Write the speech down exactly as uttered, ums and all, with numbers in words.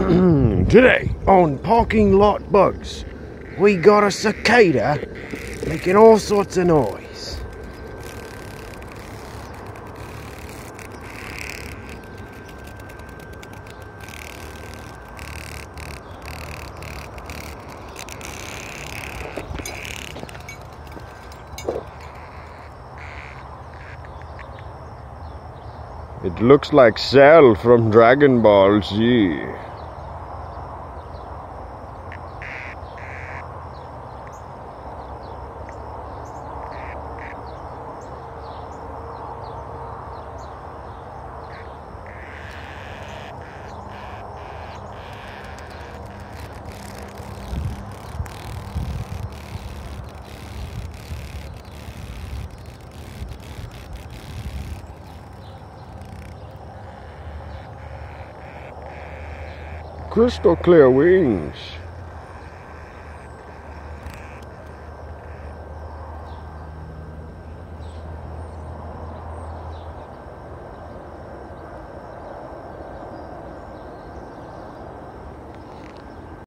Today on Parking Lot Bugs, we got a cicada making all sorts of noise. It looks like Cell from Dragon Ball Z. Crystal clear wings.